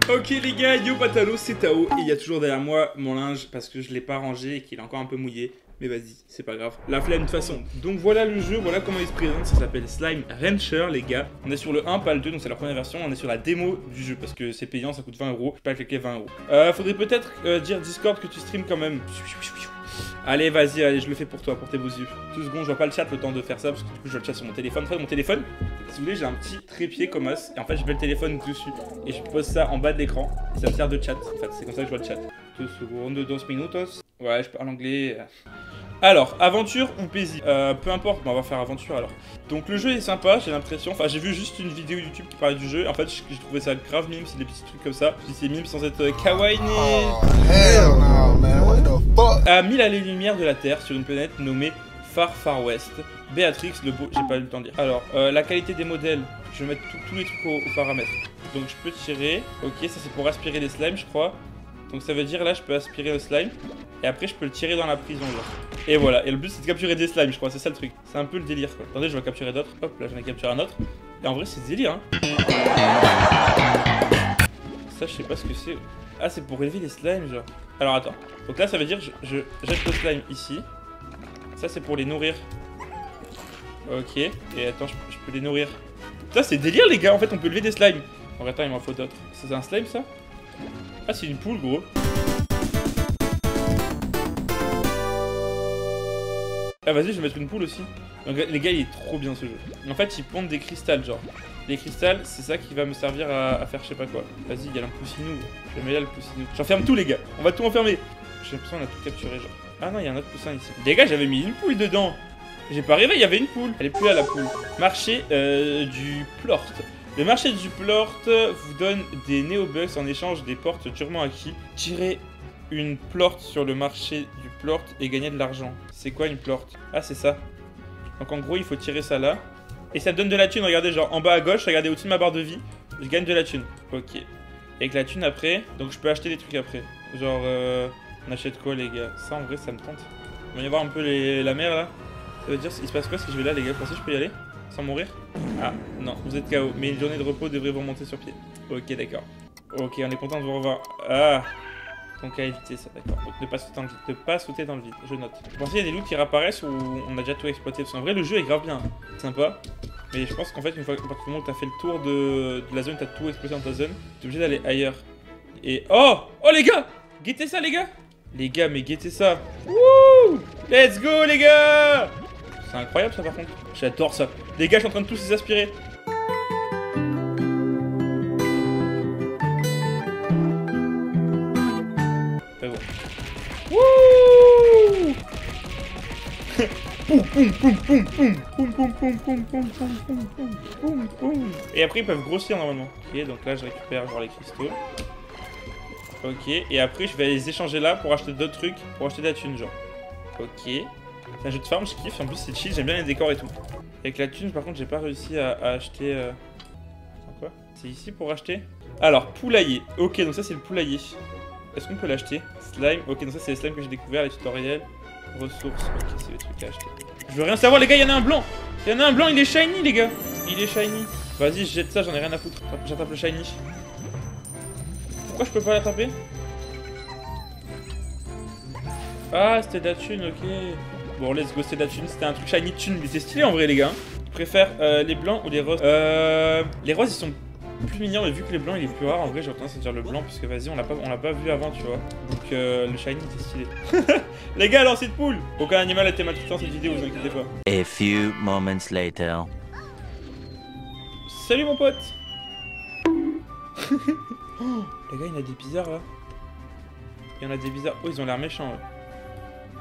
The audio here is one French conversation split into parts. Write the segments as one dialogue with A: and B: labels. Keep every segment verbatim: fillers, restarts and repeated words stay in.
A: Ok les gars, yo Patalo, c'est Tao. Et il y a toujours derrière moi mon linge parce que je l'ai pas rangé et qu'il est encore un peu mouillé. Mais vas-y, c'est pas grave. La flemme de toute façon. Donc voilà le jeu, voilà comment il se présente. Ça s'appelle Slime Rancher les gars. On est sur le un, pas le deux, donc c'est la première version. On est sur la démo du jeu parce que c'est payant, ça coûte vingt euros. Je peux pas cliquer vingt euros. Euh, faudrait peut-être euh, dire Discord que tu stream quand même. Allez, vas-y, allez, je le fais pour toi, pour tes beaux yeux. Deux secondes, je vois pas le chat le temps de faire ça parce que du coup je vois le chat sur mon téléphone. En fait, mon téléphone, si vous voulez, j'ai un petit trépied comme as. Et en fait, je mets le téléphone dessus. Et je pose ça en bas de l'écran. Et ça me sert de chat. En fait, c'est comme ça que je vois le chat. Deux secondes, deux minutos. Ouais, je parle anglais. Alors, aventure ou paisible euh, peu importe, mais on va faire aventure alors. Donc le jeu est sympa, j'ai l'impression. Enfin, j'ai vu juste une vidéo YouTube qui parlait du jeu. En fait, j'ai trouvé ça grave mime, c'est des petits trucs comme ça. Je dis c'est mime sans être euh, kawaii.
B: Oh, hell no, man. What the fuck?
A: À mille allées-lumière de la Terre, sur une planète nommée Far Far West. Béatrix, le beau, j'ai pas eu le temps de dire. Alors, euh, la qualité des modèles, je vais mettre tous les trucs aux, aux paramètres. Donc je peux tirer. Ok, ça c'est pour aspirer les slimes, je crois. Donc ça veut dire là, je peux aspirer le slime. Et après, je peux le tirer dans la prison, genre. Et voilà, et le but c'est de capturer des slimes, je crois, c'est ça le truc. C'est un peu le délire, quoi. Attendez, je vais capturer d'autres. Hop, là j'en ai capturé un autre. Et en vrai, c'est délire, hein. Ça, je sais pas ce que c'est. Ah, c'est pour élever les slimes, genre. Alors attends. Donc là, ça veut dire je, je jette le slime ici. Ça, c'est pour les nourrir. Ok. Et attends, je, je peux les nourrir. Ça, c'est délire, les gars. En fait, on peut élever des slimes. En attends, il m'en faut d'autres. C'est un slime, ça? Ah, c'est une poule, gros. Ah vas-y, je vais mettre une poule aussi. Donc les gars, il est trop bien ce jeu. En fait, ils pondent des cristals, genre. Les cristals, c'est ça qui va me servir à, à faire je sais pas quoi. Vas-y, il y a un poussinou. Je vais mettre là le poussinou. J'enferme tout, les gars. On va tout enfermer. J'ai l'impression qu'on a tout capturé, genre. Ah non, il y a un autre poussin ici. Les gars, j'avais mis une poule dedans. J'ai pas rêvé, il y avait une poule. Elle est plus là, la poule. Marché euh, du plort. Le marché du plort vous donne des néobugs en échange des portes durement acquis. Tirez une plorte sur le marché du plort et gagner de l'argent. C'est quoi une plorte? Ah, c'est ça. Donc en gros, il faut tirer ça là. Et ça me donne de la thune, regardez, genre en bas à gauche, regardez au-dessus de ma barre de vie. Je gagne de la thune. Ok. Et avec la thune après, donc je peux acheter des trucs après. Genre, euh, on achète quoi les gars? Ça en vrai, ça me tente. On va y voir un peu les, la mer là. Ça veut dire, il se passe quoi si je vais là les gars? Vous pensez que je peux y aller? Sans mourir? Ah, non, vous êtes K O. Mais une journée de repos devrait vous remonter sur pied. Ok, d'accord. Ok, on est content de vous revoir. Ah! Donc à éviter ça, d'accord. Donc ne pas sauter dans le vide. Ne pas sauter dans le vide, je note. Vous pensez qu'il y a des loots qui réapparaissent ou on a déjà tout exploité? Parce qu'en vrai, le jeu est grave bien. Sympa. Mais je pense qu'en fait, une fois, à partir du moment où tu as fait le tour de, de la zone, tu as tout exploité dans ta zone, tu es obligé d'aller ailleurs. Et. Oh! Oh les gars! Guettez ça, les gars! Les gars, mais guettez ça! Wouh! Let's go, les gars! C'est incroyable ça, par contre. J'adore ça. Les gars, je suis en train de tous les aspirer. Wouh! Poum poum poum poum poum poum poum poum poum poum poum poum poum poum. Et après ils peuvent grossir normalement. Ok, donc là je récupère genre les cristaux. Ok, et après je vais les échanger là pour acheter d'autres trucs, pour acheter de la thune genre. Ok. C'est un jeu de farm, je kiffe, en plus c'est chill, j'aime bien les décors et tout. Avec la thune par contre j'ai pas réussi à, à acheter... Euh... Quoi? C'est ici pour acheter? Alors, poulailler. Ok, donc ça c'est le poulailler. Est-ce qu'on peut l'acheter? Slime. Ok, donc ça c'est les slimes que j'ai découvert, les tutoriels. Ressources. Ok, c'est les trucs à acheter. Je veux rien savoir, les gars, il y en a un blanc. Il y en a un blanc, il est shiny, les gars. Il est shiny. Vas-y, je jette ça, j'en ai rien à foutre. J'attrape le shiny. Pourquoi je peux pas l'attraper? Ah, c'était de la thune, ok. Bon, let's go, c'était de la thune. C'était un truc shiny de thune, mais c'est stylé en vrai, les gars. Je préfère euh, les blancs ou les roses? Euh. Les roses, ils sont plus mignon, mais vu que les blancs il est plus rare, en vrai j'ai tendance à dire le blanc parce que vas-y on l'a pas, on l'a pas vu avant, tu vois. Donc euh, le shiny c'est stylé. Les gars, lancez de poule. Aucun animal a été maltraité dans cette vidéo, vous inquiétez pas.
C: A few moments later.
A: Salut mon pote. Oh, les gars, il y en a des bizarres là. Il y en a des bizarres. Oh, ils ont l'air méchants. Ouais.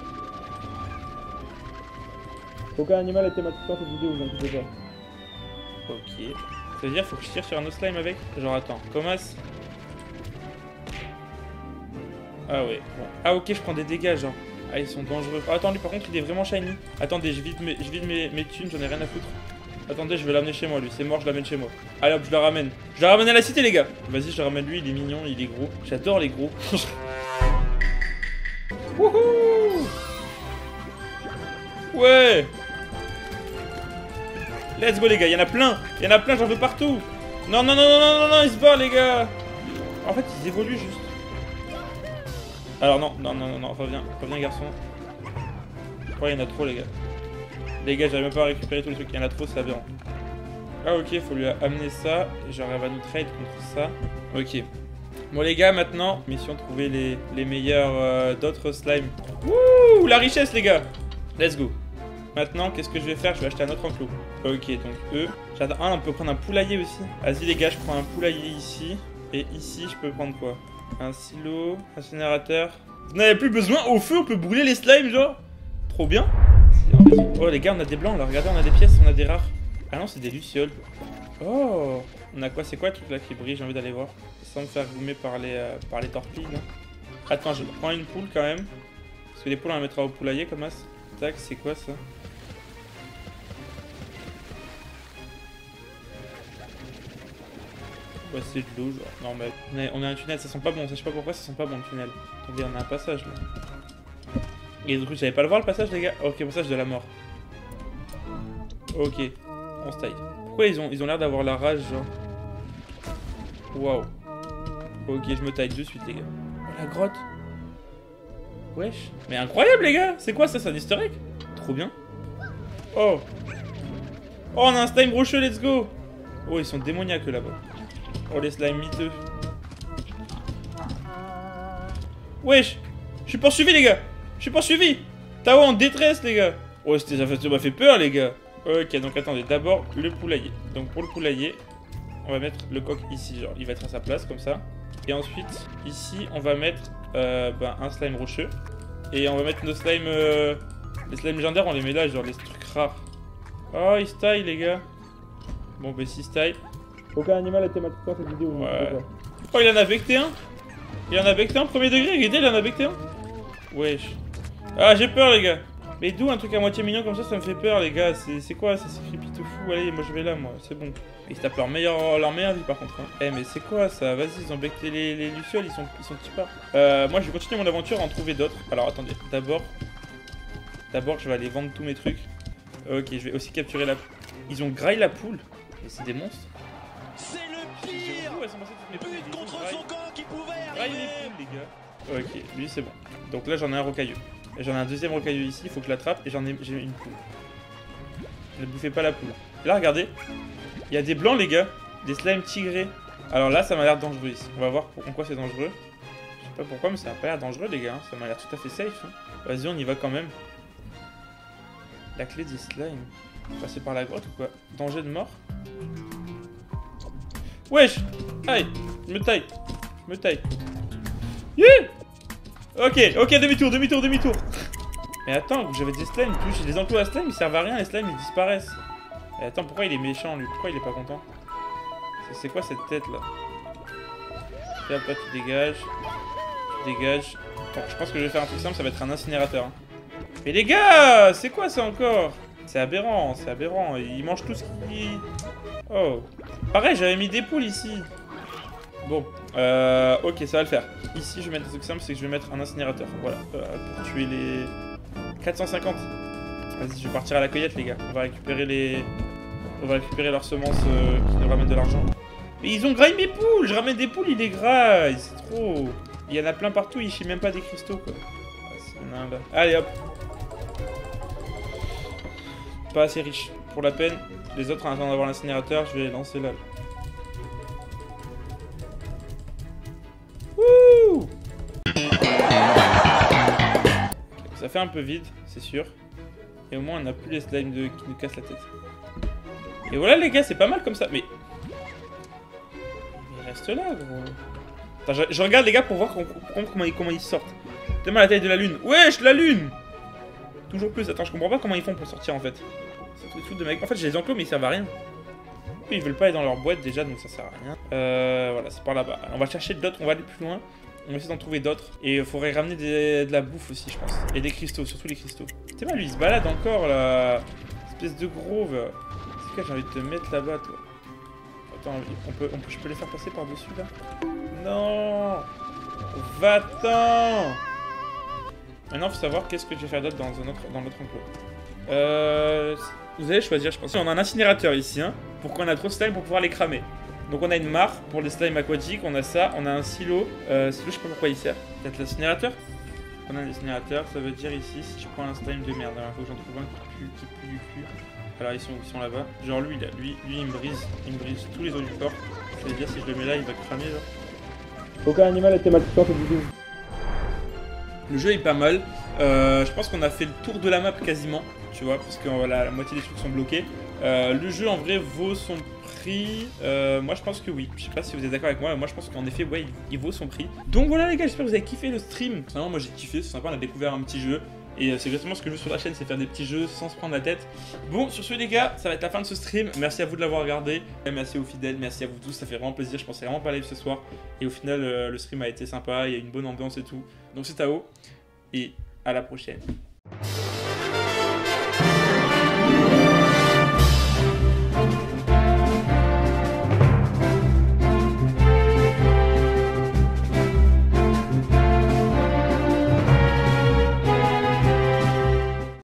A: Aucun animal a été maltraité dans cette vidéo, vous inquiétez pas. Ok. Ça veut dire faut que je tire sur un autre slime avec? Genre attends, commence. Ah ouais, bon. Ah ok, je prends des dégâts genre. Ah ils sont dangereux. Ah, attends, lui par contre il est vraiment shiny. Attendez, je vide mes, je vide mes, mes thunes, j'en ai rien à foutre. Attendez, je vais l'amener chez moi lui, c'est mort, je l'amène chez moi. Allez hop, je le ramène. Je le ramène à la cité les gars. Vas-y, je le ramène lui, il est mignon, il est gros. J'adore les gros. Wouhou! Ouais! Let's go les gars, il y en a plein, il y en a plein, j'en veux partout. Non, non, non, non, non, non, non, il se barre les gars. En fait, ils évoluent juste. Alors non, non, non, non, non, reviens, reviens garçon. Ouais, il y en a trop les gars. Les gars, j'arrive même pas à récupérer tous les trucs, il y en a trop, c'est aberrant. Ah ok, faut lui amener ça, et genre elle va nous trade contre ça. Ok. Bon les gars, maintenant, mission trouver les, les meilleurs euh, d'autres slimes. Wouh, la richesse les gars. Let's go. Maintenant, qu'est-ce que je vais faire? Je vais acheter un autre enclos. Ok, donc eux. J'attends. Ah, on peut prendre un poulailler aussi. Vas-y les gars, je prends un poulailler ici. Et ici, je peux prendre quoi? Un silo, incinérateur. Vous n'avez plus besoin, au feu, on peut brûler les slimes, genre. Trop bien. Oh les gars, on a des blancs là, regardez, on a des pièces, on a des rares. Ah non, c'est des lucioles. Oh, on a quoi? C'est quoi le truc là qui brille? J'ai envie d'aller voir. Sans me faire goumer par les, euh, par les torpilles là. Attends, je prends une poule quand même. Parce que les poules on la mettra au poulailler comme ça. Tac, c'est quoi ça? Ouais, c'est de l'eau, genre. Non, mais on a, on a un tunnel, ça sent pas bon. Ça, je sais pas pourquoi ça sent pas bon le tunnel. Attendez, on a un passage là. Et du coup, j'avais pas le voir le passage, les gars. Ok, passage de la mort. Ok, on se taille. Pourquoi ils ont ils ont l'air d'avoir la rage, genre? Waouh. Ok, je me taille de suite, les gars. Oh, la grotte. Wesh. Mais incroyable, les gars. C'est quoi ça? C'est un easter egg? Trop bien. Oh. Oh, on a un slime rocheux, let's go. Oh, ils sont démoniaques là-bas. Oh, les slimes miteux. Wesh. Je suis poursuivi, les gars. Je suis poursuivi. Tao en détresse, les gars. Oh, ça m'a fait peur, les gars. Ok, donc attendez. D'abord, le poulailler. Donc, pour le poulailler, on va mettre le coq ici. Genre, il va être à sa place, comme ça. Et ensuite, ici, on va mettre euh, ben, un slime rocheux. Et on va mettre nos slimes... Euh, les slimes légendaires, on les met là, genre les trucs rares. Oh, ils se taillent, les gars. Bon, bah, s'ils se taillent... Aucun animal a été maltraité dans cette vidéo. Ouais. Oh, il en a becté un. Il en a becté un, premier degré. Regardez, il en a becté un. Wesh. Ah, j'ai peur, les gars. Mais d'où un truc à moitié mignon comme ça, ça me fait peur, les gars. C'est quoi ça? C'est creepy tout fou. Allez, moi je vais là, moi. C'est bon. Ils se tapent leur meilleure, leur meilleure vie, par contre. Eh, hein. Mais c'est quoi ça? Vas-y, ils ont becté les, les lucioles. Ils sont, ils sont petits pas. Euh, moi, je vais continuer mon aventure à en trouver d'autres. Alors, attendez. D'abord, d'abord, je vais aller vendre tous mes trucs. Ok, je vais aussi capturer la. Ils ont graillé la poule. Mais c'est des monstres.
D: C'est le pire but contre son camp qui pouvait arriver.
A: Les gars. Ok, lui c'est bon. Donc là j'en ai un rocailleux. Et j'en ai un deuxième rocailleux ici, il faut que je l'attrape et j'en ai j'ai une poule. Ne bouffez pas la poule. Et là regardez, il y a des blancs les gars, des slimes tigrés. Alors là ça m'a l'air dangereux ici. On va voir en quoi c'est dangereux. Je sais pas pourquoi mais ça a pas l'air dangereux les gars. Ça m'a l'air tout à fait safe. Hein. Vas-y on y va quand même. La clé des slimes. Passer par la grotte ou quoi? Danger de mort? Wesh! Aïe! Je me taille! Je me taille! Yeah! Ok, ok, demi-tour, demi-tour, demi-tour! Mais attends, j'avais des slimes, plus j'ai des enclos à slime, ils servent à rien, les slimes ils disparaissent. Et attends, pourquoi il est méchant lui? Pourquoi il est pas content? C'est quoi cette tête là? Et après tu dégages. Tu dégages. Bon, je pense que je vais faire un truc simple, ça va être un incinérateur. Hein. Mais les gars! C'est quoi ça encore? C'est aberrant, c'est aberrant. Ils mangent tout ce qui... Oh. Pareil, j'avais mis des poules ici. Bon, euh, ok, ça va le faire. Ici, je vais mettre un truc simple, c'est que je vais mettre un incinérateur. Voilà, euh, pour tuer les quatre cent cinquante. Vas-y, je vais partir à la cueillette, les gars. On va récupérer les... On va récupérer leurs semences euh, qui nous ramènent de l'argent. Mais ils ont graillé mes poules. Je ramène des poules, ils les graillent. C'est trop... Il y en a plein partout, ils chient même pas des cristaux, quoi. Ah, il y en a un là. Allez, hop. Pas assez riche pour la peine. Les autres, en attendant d'avoir l'incinérateur, je vais les lancer là. Wouh! Ça fait un peu vide, c'est sûr. Et au moins, on n'a plus les slimes de... qui nous cassent la tête. Et voilà, les gars, c'est pas mal comme ça. Mais... Il reste là, gros. Attends, je, je regarde, les gars, pour voir comment, comment, ils, comment ils sortent. Tellement la taille de la lune. Wesh, la lune! Toujours plus. Attends, je comprends pas comment ils font pour sortir, en fait. C'est tout de mec. En fait, j'ai les enclos, mais ils servent à rien. Ils veulent pas aller dans leur boîte déjà, donc ça sert à rien. Euh, voilà, c'est par là-bas. On va chercher d'autres, on va aller plus loin. On va essayer d'en trouver d'autres. Et il faudrait ramener des, de la bouffe aussi, je pense. Et des cristaux, surtout les cristaux. C'est mal, lui, il se balade encore, là. Espèce de grove. C'est quoi, j'ai envie de te mettre là-bas, toi. Attends, on peut, on peut, je peux les faire passer par-dessus, là? Non! Va-t'en! Maintenant, il faut savoir qu'est-ce que je vais faire d'autre dans un autre, dans l'autre enclos. Euh... Vous allez choisir, je pense. On a un incinérateur ici, hein, pour qu'on a trop de slime pour pouvoir les cramer. Donc on a une mare pour les slimes aquatiques, on a ça, on a un silo. Euh, silo, je sais pas pourquoi il sert. Peut-être l'incinérateur. On a un incinérateur, ça veut dire ici, si tu prends un slime de merde, il faut que j'en trouve un qui pue, qui pue du cul. Alors ils sont, ils sont là-bas. Genre lui, là, lui, lui, il me brise, il me brise tous les os du corps. Ça veut dire si je le mets là, il va cramer genre.
E: Aucun animal est thématisant cette vidéo.
A: Le jeu est pas mal. Euh, je pense qu'on a fait le tour de la map quasiment, tu vois, parce que voilà, la moitié des trucs sont bloqués. Euh, le jeu en vrai vaut son prix. Euh, moi je pense que oui. Je sais pas si vous êtes d'accord avec moi, mais moi je pense qu'en effet, ouais, il, il vaut son prix. Donc voilà les gars, j'espère que vous avez kiffé le stream. Vraiment, moi j'ai kiffé, c'est sympa, on a découvert un petit jeu. Et c'est exactement ce que je veux sur la chaîne, c'est faire des petits jeux sans se prendre la tête. Bon, sur ce les gars, ça va être la fin de ce stream. Merci à vous de l'avoir regardé. Merci aux fidèles, merci à vous tous, ça fait vraiment plaisir. Je pensais vraiment pas live ce soir. Et au final, euh, le stream a été sympa, il y a une bonne ambiance et tout. Donc c'est Tao, et à la prochaine.